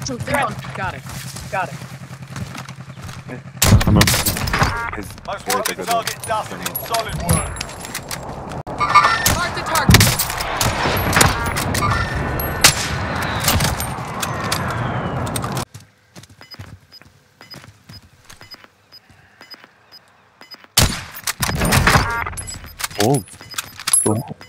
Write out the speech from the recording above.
Hostiles inbound. Got it. Got it. Tamam. Most wanted target dusted. Solid work. Mark the target. 오.